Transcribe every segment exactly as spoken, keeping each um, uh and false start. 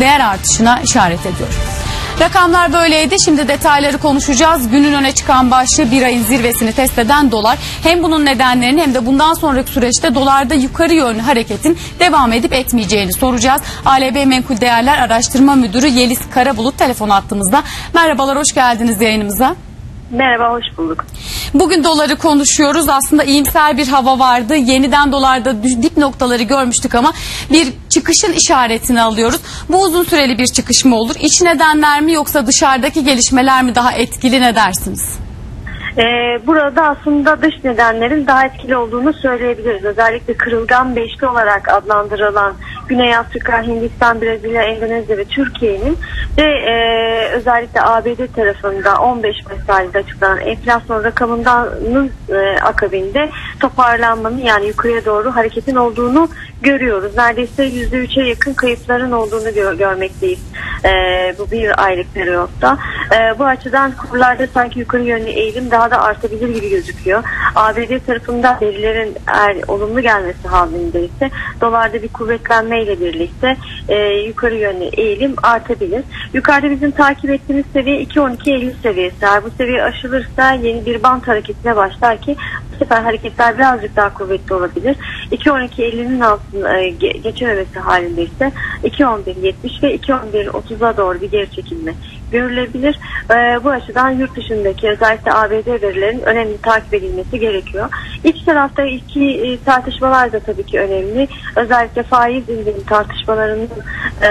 değer artışına işaret ediyor. Rakamlar böyleydi. Şimdi detayları konuşacağız. Günün öne çıkan başlığı bir ayın zirvesini test eden dolar. Hem bunun nedenlerini hem de bundan sonraki süreçte dolarda yukarı yönlü hareketin devam edip etmeyeceğini soracağız. A L B Menkul Değerler Araştırma Müdürü Yeliz Karabulut telefon attığımızda. Merhabalar, hoş geldiniz yayınımıza. Merhaba, hoş bulduk. Bugün doları konuşuyoruz. Aslında iyimser bir hava vardı. Yeniden dolarda dip noktaları görmüştük ama bir çıkışın işaretini alıyoruz. Bu uzun süreli bir çıkış mı olur? İç nedenler mi yoksa dışarıdaki gelişmeler mi daha etkili, ne dersiniz? Ee, burada aslında dış nedenlerin daha etkili olduğunu söyleyebiliriz. Özellikle kırılgan beşli olarak adlandırılan Güney Afrika, Hindistan, Brezilya, Endonezya ve Türkiye'nin ve e, özellikle A B D tarafında on beş Mayıs tarihinde açıklanan enflasyon rakamından e, akabinde toparlanmanın, yani yukarıya doğru hareketin olduğunu görüyoruz. Neredeyse yüzde üçe yakın kayıpların olduğunu gör, görmekteyiz e, bu bir aylık periyotta. E, bu açıdan kurlarda sanki yukarı yönlü eğilim daha da artabilir gibi gözüküyor. A B D tarafında verilerin eğer olumlu gelmesi halinde ise dolarda bir kuvvetlenme ile birlikte e, yukarı yönlü eğilim artabilir. Yukarıda bizim takip ettiğimiz seviye iki on iki elli seviyesi. Eğer bu seviye aşılırsa yeni bir bant hareketine başlar ki bu sefer hareketler birazcık daha kuvvetli olabilir. iki on iki ellinin altına e, geçememesi halinde ise iki on bir yetmiş ve iki on bir otuza doğru bir geri çekilme görülebilir. Ee, bu açıdan yurt dışındaki özellikle A B D verilerin önemli takip edilmesi gerekiyor. İç tarafta iki e, tartışmalar da tabii ki önemli. Özellikle faiz indirim tartışmalarının e,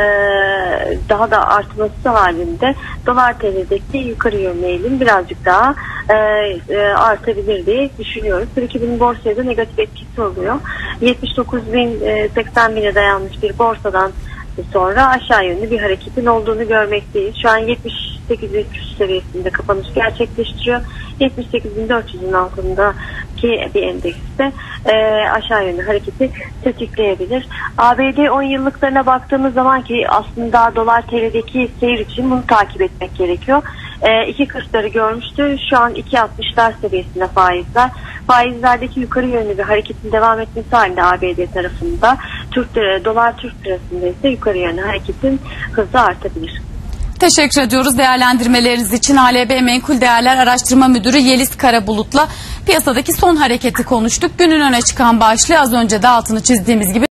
daha da artması halinde dolar T L'deki yukarı yönlü eğilim birazcık daha e, e, artabilir diye düşünüyoruz. Tabii ki bunun borsaya da negatif etkisi oluyor. yetmiş dokuz bin seksen bine dayanmış bir borsadan sonra aşağı yönlü bir hareketin olduğunu görmekteyiz. Şu an yetmiş sekiz bin üç yüz seviyesinde kapanış gerçekleştiriyor. yetmiş sekiz bin dört yüzün altındaki bir endekste e, aşağı yönlü hareketi tetikleyebilir. A B D on yıllıklarına baktığımız zaman ki aslında dolar T L'deki seyir için bunu takip etmek gerekiyor. E, iki kırkları görmüştü. Şu an iki altmışlar seviyesinde faizler. Faizlerdeki yukarı yönlü bir hareketin devam etmesi halinde A B D tarafında Türk lira, dolar Türk lirasında ise yukarı yönlü hareketin hızı artabilir. Teşekkür ediyoruz değerlendirmeleriniz için. A L B Menkul Değerler Araştırma Müdürü Yeliz Karabulut'la piyasadaki son hareketi konuştuk. Günün öne çıkan başlığı az önce de altını çizdiğimiz gibi